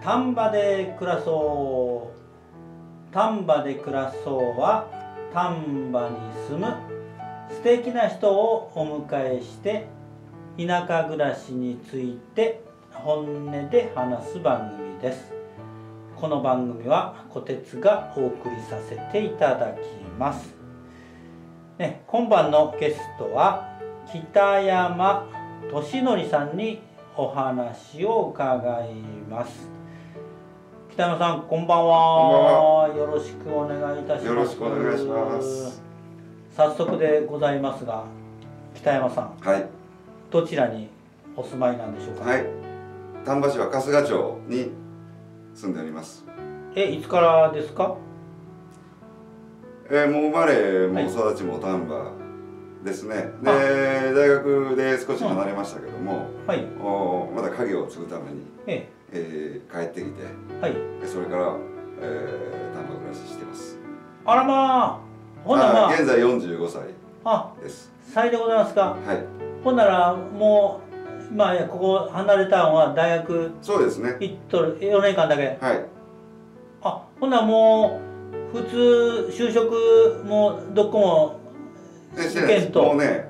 丹波で暮らそう丹波で暮らそうは丹波に住む素敵な人をお迎えして田舎暮らしについて本音で話す番組です。この番組は小鉄がお送りさせていただきます、ね、今晩のゲストは北山俊則さんにお話を伺います。北山さん、こんばんは。よろしくお願いいたします。 よろしくお願いします。 早速でございますが、北山さん、 はい、 どちらにお住まいなんでしょうか。 はい、丹波市は春日町に住んでおります。 いつからですか。 もう生まれも育ちも丹波ですね。で、大学で少し離れましたけども、はい、まだ家業を継ぐために、帰ってきて、はい、それから、丹波暮らししてます。 あらまあ、ほんなら、 現在45歳です。 歳でございますか。はい。ほんならもうここ離れたのは大学、 そうですね。 行っとる4年間だけ。 はい。 ほんならもう普通就職もどこも受験ともうね、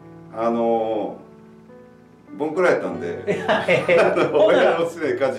ボンクラやったんで、親の娘かじって。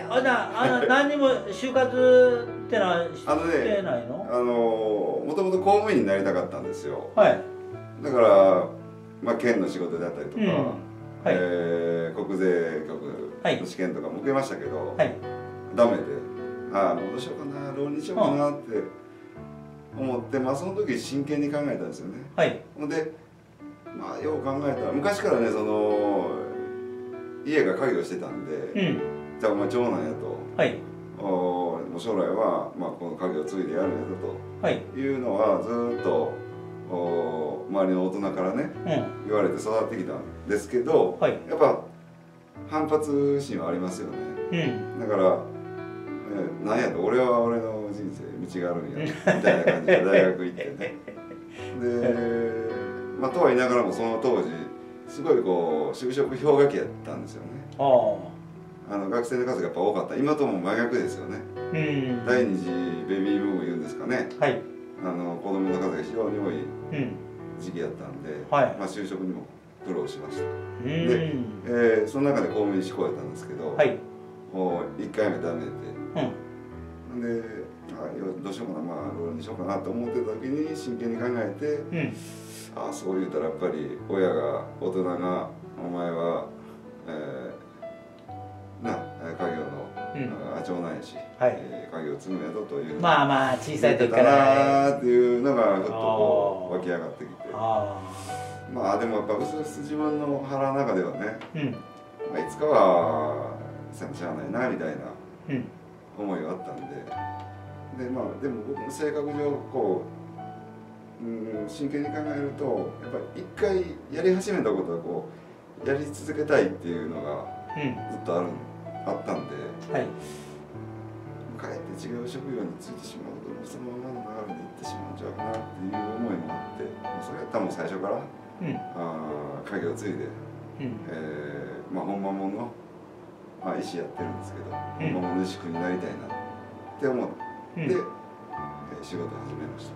何にも就活ってのはしてないの？ もともと公務員になりたかったんですよ。 はい。 だから県の仕事であったりとか、国税局の試験とかも受けましたけど、ダメで、もうどうしようかな、浪人しようかなって思って、その時真剣に考えたんですよね。はい。で、よう考えたら昔からね、家が家業してたんで、じゃあお前長男やと、もう将来はこの家業を継いでやるんやぞというのはずっと周りの大人からね、言われて育ってきたんですけど、やっぱ反発心はありますよね。だからなんやと、俺は俺の人生道があるんやみたいな感じで大学行ってね。でとは言いながらもその当時すごい就職氷河期やったんですよね。学生の数がやっぱ多かった。今とも真逆ですよね。第二次ベビーブーム言うんですかね。子供の数が非常に多い時期やったんで、就職にも苦労しました。で、その中で公務員志向やったんですけど、1回目ダメで、でどうしようかな、浪人しようかなと思ってた時に真剣に考えて、そう言うたらやっぱり親が大人がお前は家業の長男やし、家業を継ぐんやぞという小さい時からなっていうのがふっと湧き上がってきて、でもやっぱうすうす自分の腹の中ではね、いつかはせなしゃあないなみたいな思いがあったんで、でも僕の性格上真剣に考えるとやっぱり一回やり始めたことはやり続けたいっていうのがずっとあったんで、かえって違う職業に就いてしまうとそのままの流れでいってしまうんちゃうかなっていう思いもあって、それやったらもう最初から家業を継いで、本間もんの医師やってるんですけど、本間もんの医師になりたいなって思って、仕事を始めました。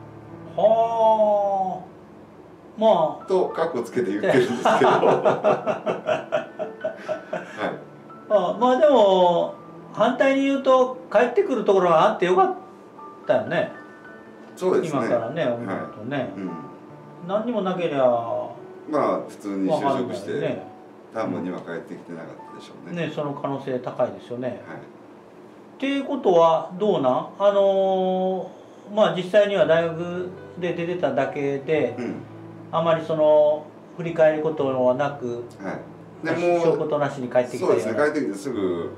とカッコつけて言ってるんですけどでも反対に言うと帰ってくるところがあってよかったよね。 そうですね。 今からね思うとね、何にもなけりゃ普通に就職して丹波には帰ってきてなかったでしょうね。 その可能性高いですよね。っていうことはどうなん、実際には大学で出てただけで、あまり振り返ることはなく、証拠となしに帰ってきたような。 そうですね、帰ってきてすぐ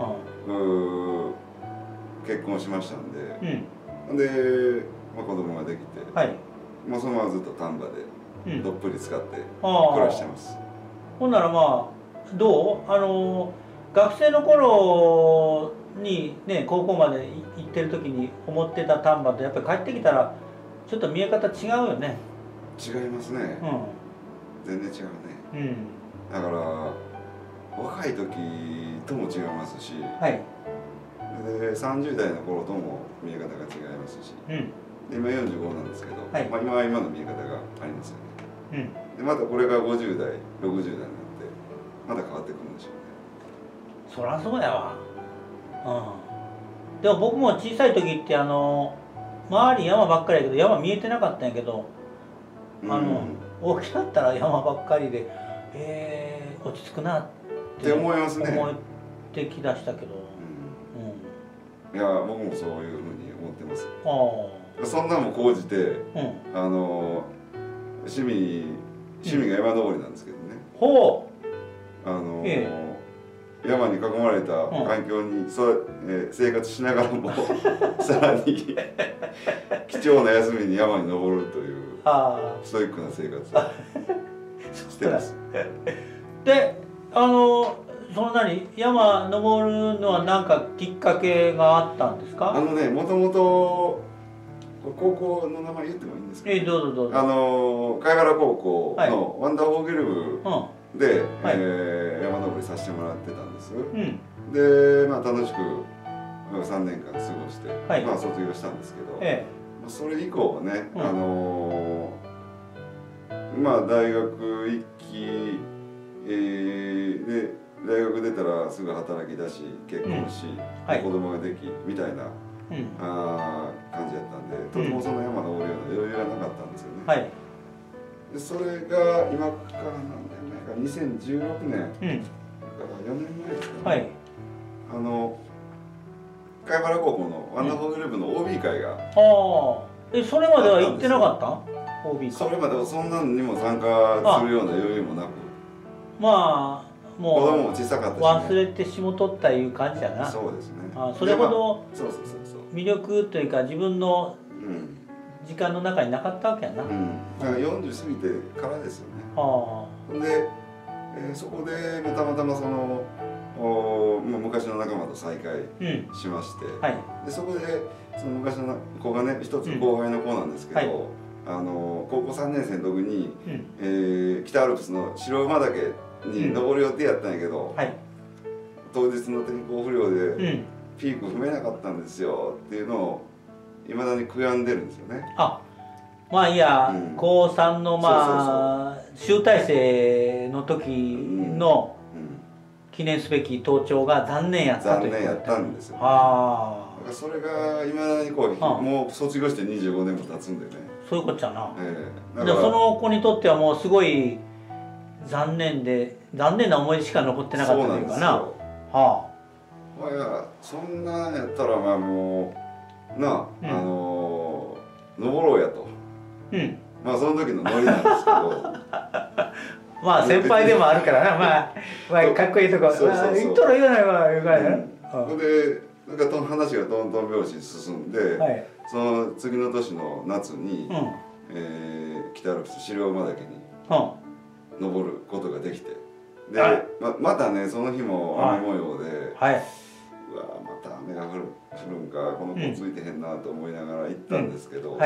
結婚しましたんで、で子供ができて、そのままずっと丹波でどっぷり使って暮らしてます。 ほんならどう学生の頃にね、高校まで行ってる時に思ってた丹波とやっぱり帰ってきたらちょっと見え方違うよね。 違いますね。全然違うね。だから若い時とも違いますし、 で30代の頃とも見え方が違いますし、で今45なんですけど、まあ今は今の見え方がありますよね。でまたこれが50代60代になってまた変わってくるんでしょうね。 そりゃそうやわ。でも僕も小さい時って周り山ばっかりやけど山見えてなかったんやけど、大きかったら山ばっかりで落ち着くなって思いますね。 思ってきだしたけど、 いや僕もそういうふうに思ってます。そんなも講じて、趣味が山登りなんですけどね。 ほう。 山に囲まれた環境に生活しながらもさらに貴重な休みに山に登るというストイックな生活をしてます。 で山登るのは何かきっかけがあったんですか？ もともと高校の名前言ってもいいんですか？ どうぞどうぞ。 貝原高校のワンダーフォーゲル部で山登りさせてもらってたんです。でまあ楽しく3年間過ごしてまあ卒業したんですけど、それ以降はねまあ大学一期で大学出たらすぐ働き出し結婚し子供ができみたいな感じやったんで、とてもその山登るような余裕がなかったんですよね。でそれが今から何年前か2016年だから4年前ですかね。貝原高校のワンダーフォーゲル部の OB 会がそれまでは行ってなかった？ OB 会。 それまではそんなのにも参加するような余裕もなく、 まあもう子供も小さかったし、 忘れてしもとったいう感じやな。 そうですね。 それほど魅力というか自分の時間の中になかったわけやな。 だから40過ぎてからですよね。で、そこでたまたまその昔の仲間と再会しまして、でそこでその昔の子がね一つ後輩の子なんですけど、高校3年生の時に北アルプスの白馬岳に登る予定やったんやけど、当日の天候不良でピーク踏めなかったんですよっていうのをいまだに悔やんでるんですよね。 まあいや、高3の集大成の時の記念すべき登頂が残念やったという。 残念やったんですよ。だからそれがいまだにもう卒業して25年も経つんでね。 そういうことじゃな。その子にとってはもうすごい残念な思い出しか残ってなかったというかな。 そんなんやったらまあもう登ろうやと。まあその時のノリなんですけど。 まあ先輩でもあるからな、まあかっこいいとこ言ったら言わないわ言うからね。 でなんか話がトントン拍子に進んで、その次の年の夏に北アルプス白馬岳に登ることができて、でまたねその日も雨模様で、うわまた雨が降るんかこの子ついてへんなと思いながら行ったんですけど、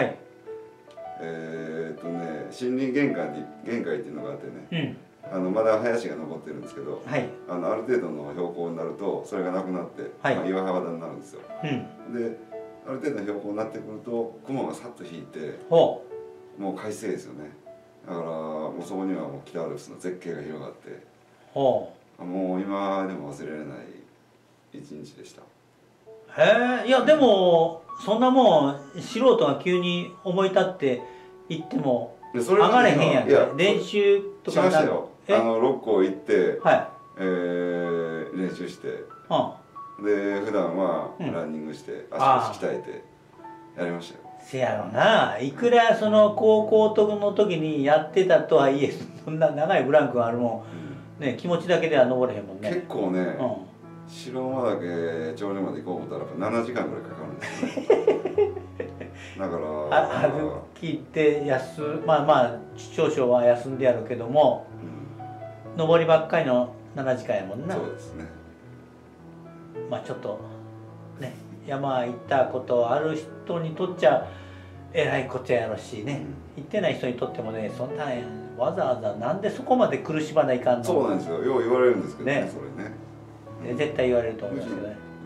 森林限界っていうのがあってね、まだ林が残ってるんですけど、ある程度の標高になるとそれがなくなって、岩肌になるんですよ。である程度の標高になってくると雲がさっと引いてもう快晴ですよね。だからもうそこにはもう北アルプスの絶景が広がって、もう今でも忘れられない一日でした。 いやでもそんなもん素人が急に思い立って行っても上がれへんやんけ。練習とかしましたよ。六甲行って練習して、で普段はランニングして足腰鍛えてやりましたよ。 せやろな。いくらその高校の時にやってたとはいえそんな長いブランクがあるもんね、気持ちだけでは登れへんもんね。 結構ね、白馬岳頂上まで行こう思ったら7時間ぐらいかかるんですよ。だから歩きってまあ少々は休んでやるけども、登りばっかりの7時間やもんな。 そうですね。 まあちょっとね山行ったことある人にとっちゃえらいことやろしね、行ってない人にとってもね、そんなわざわざなんでそこまで苦しまないかんの。 そうなんですよ。よう言われるんですけどね、それね。 絶対言われると思いますけどね。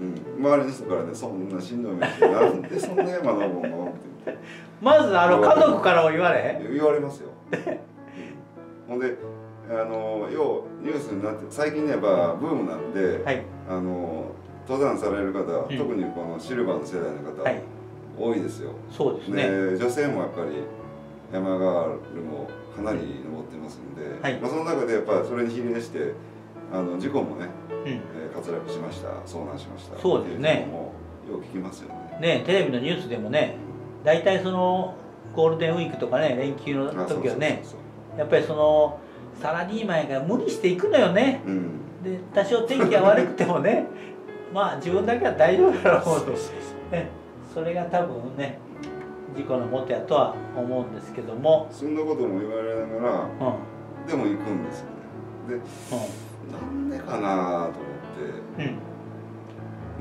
周りの人からね、そんなしんどい目してなんでそんな山登るのって言って、 まず家族からも言われ言われますよ。ほんでようニュースになって、最近ねやっぱブームなんで、はい、登山される方、特にこのシルバーの世代の方、はい、多いですよ。 そうですね。 女性もやっぱり山ガールもかなり登ってますんで、はい、その中でやっぱりそれに比例して事故もね、滑落しました、遭難しました、 そうですね、 もよう聞きますよね。 ね、テレビのニュースでもね、大体そのゴールデンウィークとかね、連休の時はね、やっぱりそのサラリーマンやから無理していくのよね。で多少天気が悪くてもねまあ自分だけは大丈夫だろうと、それが多分ね事故のもとやとは思うんですけども、 そんなことも言われながら、でも行くんですよね。で、なんでかなと思って、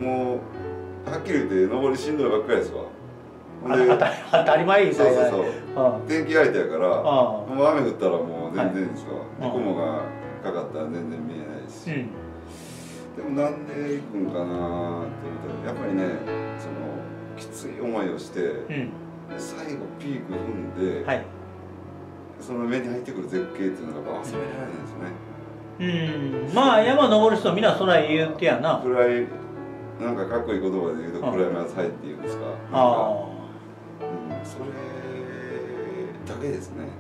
もうはっきり言って登りしんどいばっかりですわ。 当たり前ですよね。 天気相手やから、もう雨降ったらもう全然ですわ。雲がかかったら全然見えないし。でもなんで行くんかなって言うと、やっぱりね、そのきつい思いをして、最後ピーク踏んで、その目に入ってくる絶景っていうのが忘れられないですね。まあ山登る人はみんなそら言うてやな。 暗い、なんかかっこいい言葉で言うとクライマーズハイっていうんですか。それだけですね。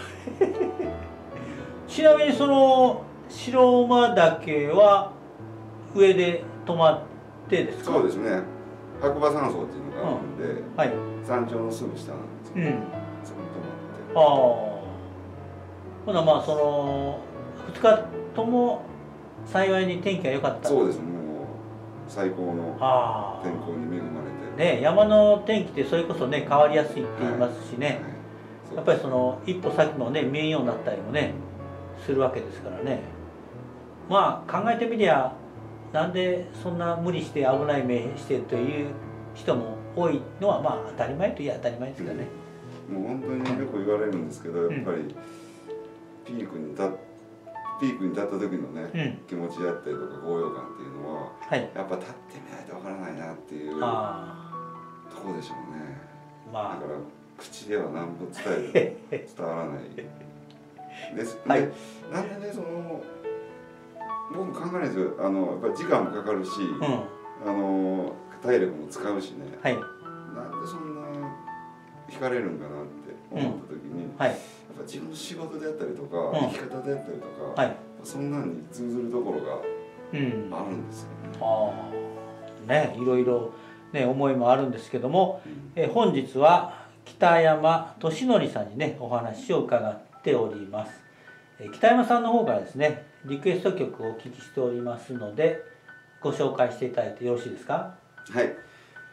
ちなみにその白馬岳は上で泊まってですか？ そうですね。白馬山荘っていうのがあるんで、山頂のすぐ下なんですけど、そこに泊まって。 ほなまあその2日とも幸いに天気が良かった。 そうです。もう最高の天候に恵まれて。 ね、山の天気ってそれこそね変わりやすいって言いますしね、やっぱりその一歩先もね見えんようになったりもねするわけですからね。まあ考えてみりゃなんでそんな無理して危ない目してという人も多いのはまあ当たり前といえば当たり前ですからね。 もう本当によく言われるんですけど、やっぱりピークに立った時のね、気持ちだったりとか高揚感っていうのは、やっぱ立ってみないとわからないなっていうとこでしょうね。だから口では何も伝わらないです。でなんでね、その僕考えないですよ。やっぱり時間もかかるし、体力も使うしね、なんでそんな惹かれるんかなって思った時に、やっぱ自分の仕事であったりとか、生き方であったりとか、そんなんに通ずるところがあるんですよね。いろいろね思いもあるんですけども、本日は北山俊則さんにねお話を伺っております。北山さんの方からですねリクエスト曲をお聴きしておりますのでご紹介していただいてよろしいですか？ はい。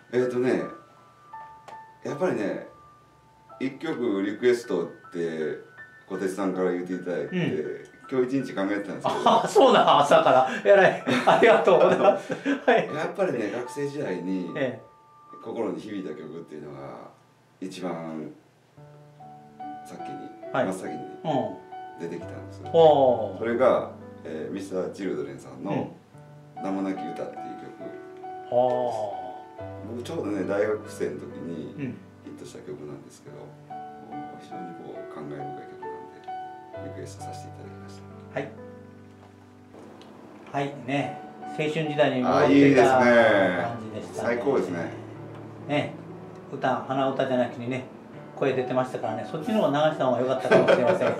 やっぱりね一曲リクエストって小鉄さんから言っていただいて、今日一日考えてたんですけど。 そうな、朝からえらいありがとうございます。 やっぱりね学生時代に心に響いた曲っていうのが一番真っ先に出てきたんです。それがMr.Children さんの「名もなき歌」っていう曲。僕ちょうどね大学生の時にヒットした曲なんですけど、非常にこう感慨深い曲なんでリクエストさせていただきました。 はいね、青春時代に戻っていた感じでしたね。 最高ですね。 ね、鼻歌じゃなくてね声出てましたからね、そっちの方が流した方が良かったかもしれません。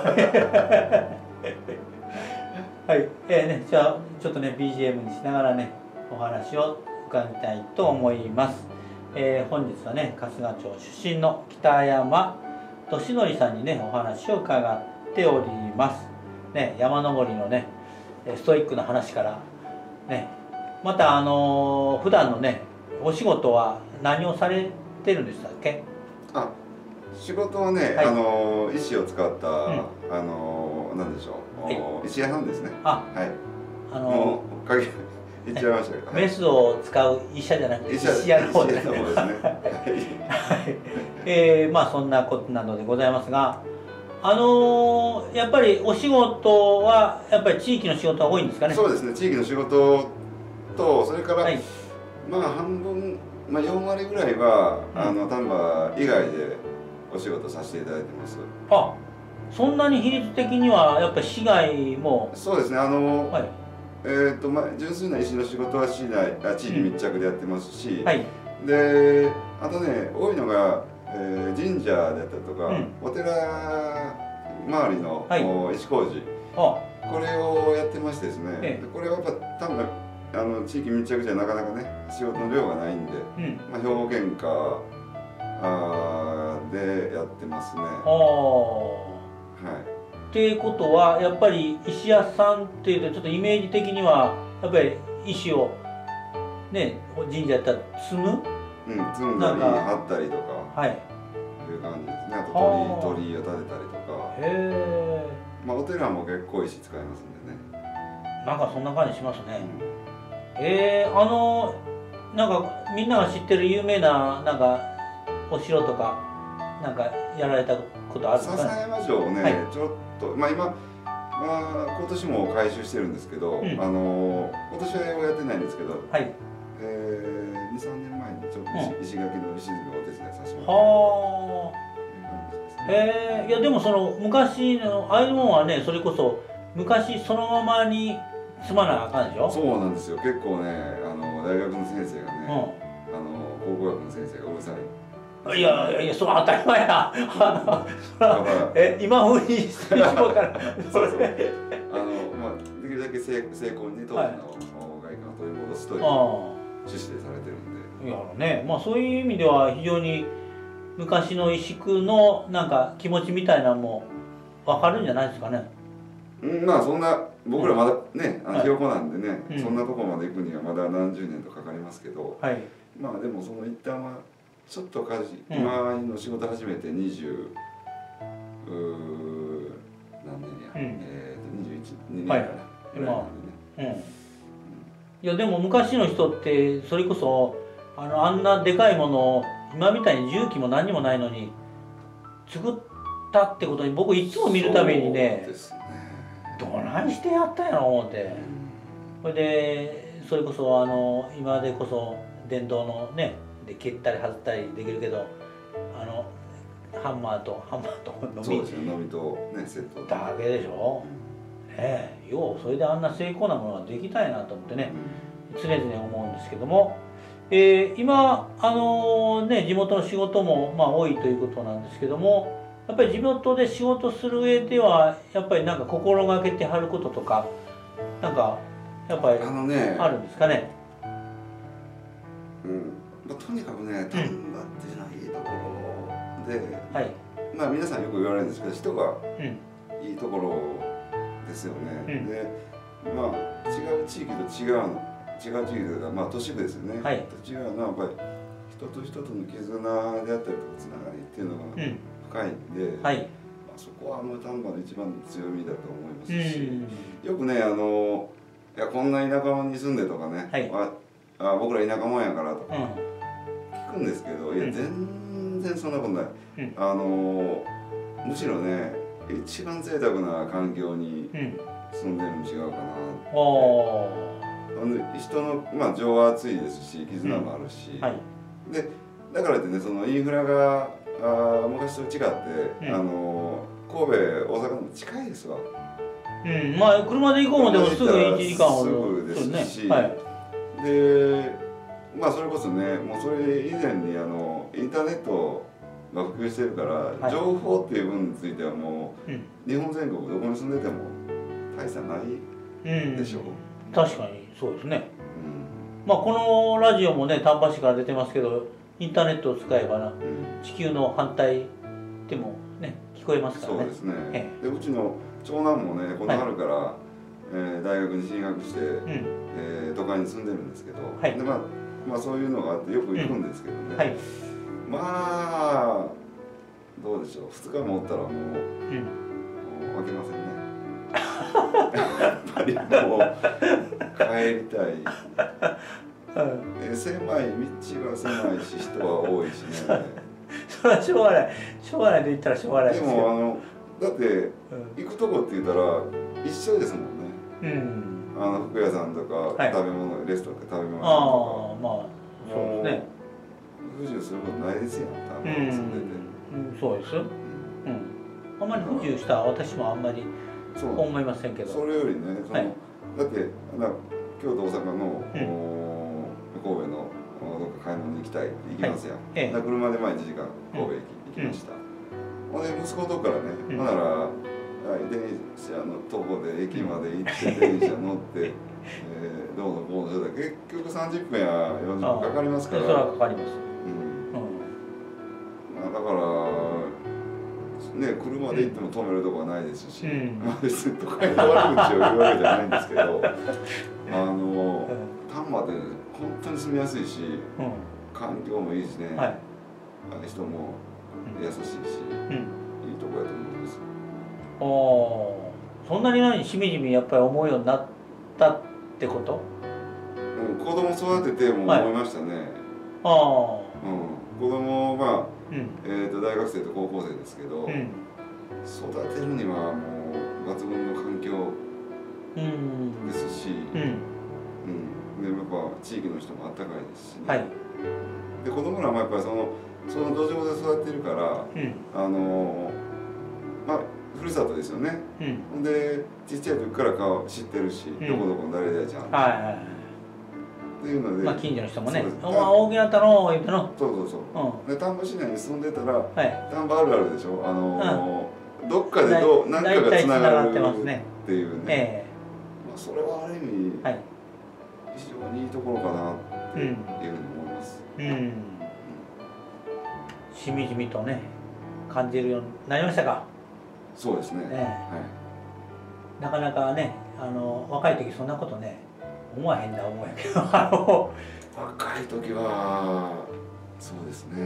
はい、じゃあちょっとね BGM にしながらねお話を伺いたいと思います。本日はね春日町出身の北山俊則さんにねお話を伺っております。ね、山登りのねストイックな話からね、また普段のねお仕事は何をされてるんでしたっけ？ 仕事はね、石を使った、なんでしょう、石屋さんですね。もう言っちゃいましたけど。 メスを使う医者じゃなくて石屋の方ですね。まあそんなことなのでございますが、やっぱりお仕事はやっぱり地域の仕事が多いんですかね？ そうですね、地域の仕事とそれから、 まあ半分、まあ、4割ぐらいは丹波以外でお仕事させていただいてます。 あ、そんなに比率的にはやっぱり市外も。 そうですね、まあ、純粋な医師の仕事は市内、地域密着でやってますし、はい、であとね多いのが、神社であったりとか、お寺周りの、石工事、これをやってましてですね、これはやっぱ多分地域密着じゃなかなかね仕事の量がないんで、まあ、兵庫県下でやってますね。はい。 っていうことはやっぱり石屋さんっていうとちょっとイメージ的にはやっぱり石をね神社やったら積む、 積んだり張ったりとか、はい、いう感じですね。あと鳥居を立てたりとか。へえ。まあお寺も結構石使いますんでね。 なんかそんな感じしますね。なんかみんなが知ってる有名ななんかお城とかなんかやられたことあるんですかね。 篠山城をね、はい、ちょっとまあ今、今年も改修してるんですけど、今年はやってないんですけど、はい、2、3年前にちょっと石垣の石造りをお手伝いさせてもらって、 いやでもその昔のああいうものはねそれこそ昔そのままに積まなあかんでしょ。 そうなんですよ。結構ね大学の先生がね、考古学の先生がうるさい。 いやいや、それ当たり前や。今風にしてしまうから。 そうそう。まあできるだけ精巧に当時の外観を取り戻すという趣旨でされてるんで。 いやね、まあそういう意味では非常に昔の石工のなんか気持ちみたいなのも分かるんじゃないですかね。 まあそんな僕らまだねひよこなんでね、そんなとこまで行くにはまだ何十年とかかりますけど、まあでもその一旦は。ちょっと今の仕事始めて20何年や、21、2年ぐらいなんでね。 いやでも昔の人ってそれこそあんなでかいものを今みたいに重機も何にもないのに作ったってことに僕いつも見るたびにね、どないしてやったんやろ思って、それでそれこそ今でこそ電動のねで切ったり外ったりできるけどハンマーとのみ、そうですね、のみとねセットだけでしょ。ようそれであんな精巧なものができたいなと思ってね、常々思うんですけども、今地元の仕事も多いということなんですけども、やっぱり地元で仕事する上ではやっぱりなんか心がけてはることとかなんかやっぱりあるんですかね。 とにかくね、丹波っていうのはいいところで、まあ皆さんよく言われるんですけど、人がいいところですよね。で、まあ違う地域と違う地域というか、まあ都市部ですよね。と違うのはやっぱり人と人との絆であったりとかつながりっていうのが深いんで、まあそこは丹波の一番の強みだと思いますし、よくねいやこんな田舎に住んでとかね、僕ら田舎もんやからとか。聞くんですけど、いや全然そんなことない、むしろね一番贅沢な環境に住んでるの違うかなって、人の情は熱いですし絆もあるし、でだからってねそのインフラが昔と違って、神戸大阪も近いですわ。 まあ車で行こうもでもすぐ1時間ほどすぐですし、でまあそれこそねもうそれ以前にインターネットが普及してるから、情報っていう分についてはもう、日本全国どこに住んでても大差ないでしょう。 確かにそうですね。まあこのラジオもね丹波市から出てますけどインターネットを使えばな、地球の反対でもね聞こえますからね。 そうですね。でうちの長男もねこの春から、大学に進学して、都会に住んでるんですけど、でまあそういうのがあってよく行くんですけどね、まあどうでしょう2日もおったらもう負けませんね。やっぱりもう帰りたい。狭い道は狭いし人は多いしね。 それはしょうがないしょうがないと言ったらしょうがないですよ。 でもだって行くとこって言ったら一緒ですもんね。服屋さんとか食べ物レストランとか食べ物屋さんとか。 そうですね。不自由することないですやん。住んでて。 そうです。あんまり不自由した私もあんまり思いませんけど。 それよりね、だって京都大阪の神戸のどっか買い物に行きたいって行きますやん。車で1時間神戸駅行きました。ほんで息子のとこからね、ほんなら電車のとこで駅まで行って電車乗って。どうのこうのしてたら結局30分や40分かかりますから。 それはかかります。 だからね、車で行っても止めるとこはないですし、別に都会の悪口を言うわけじゃないんですけど、丹波って本当に住みやすいし、環境もいいしね、人も優しいし、いいとこやと思います。 そんなにしみじみやっぱり思うようになったってこと？ 子供育てても思いましたね。子供が大学生と高校生ですけど、育てるにはもう抜群の環境ですし、でやっぱ地域の人もあったかいですしね。で子供らもやっぱりその土壌で育ってるから、ふるさとですよね。でちっちゃい時から顔知ってるし、どこどこの誰々ちゃんっていうので、 近所の人もね「大きなったの」言うての。 そうで丹波市内に住んでたら丹波あるあるでしょ。どっかで何かがつながるっていうね。それはある意味非常にいいところかなっていうふうに思います。 しみじみとね感じるようになりましたか？ そうですね。 なかなかね若い時そんなことね思わへんな思うんやけど若い時はそうですね。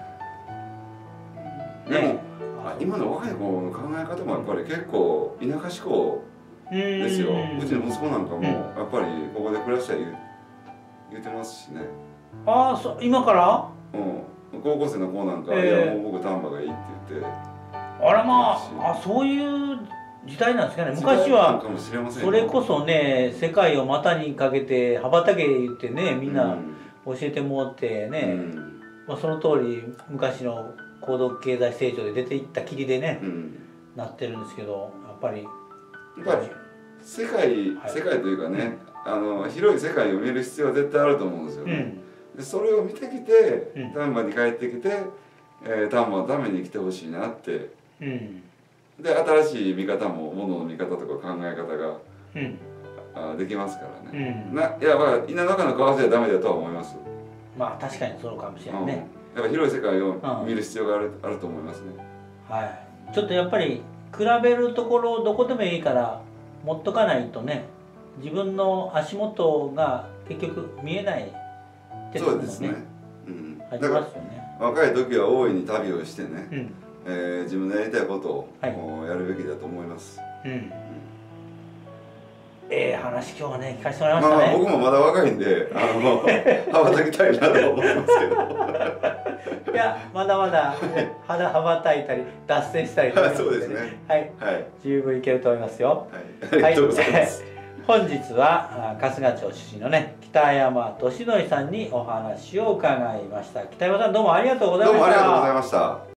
でも今の若い子の考え方もやっぱり結構田舎志向ですよ。うちの息子なんかもやっぱりここで暮らしたい言ってますしね。 今から？ 高校生の子なんか「いやもう僕丹波がいい」って言って。 あらそういう時代なんですかね。昔はそれこそね世界を股にかけて羽ばたけ言ってねみんな教えてもらってね、その通り昔の高度経済成長で出ていったきりでね、なってるんですけど、やっぱり世界というかね、広い世界を見る必要は絶対あると思うんですよね。でそれを見てきて丹波に帰ってきて丹波のために生きてほしいなって。で新しい見方も物の見方とか考え方ができますからね。いや田舎の川じゃダメだとは思います。 確かにそうかもしれないね。 やっぱ広い世界を見る必要があると思いますね。 ちょっとやっぱり比べるところどこでもいいから持っとかないとね、自分の足元が結局見えないってこともねありますよね。 若い時は大いに旅をしてね、自分のやりたいことをやるべきだと思います。 話今日はね聞かせてもらいましたね。 僕もまだ若いんで羽ばたきたいなと思いますけど。 いやまだまだ羽ばたいたり脱線したりとか、 そうですね。 十分いけると思いますよ。 ありがとうございます。 本日は春日町出身のね北山俊則さんにお話を伺いました。北山さんどうもありがとうございました。 どうもありがとうございました。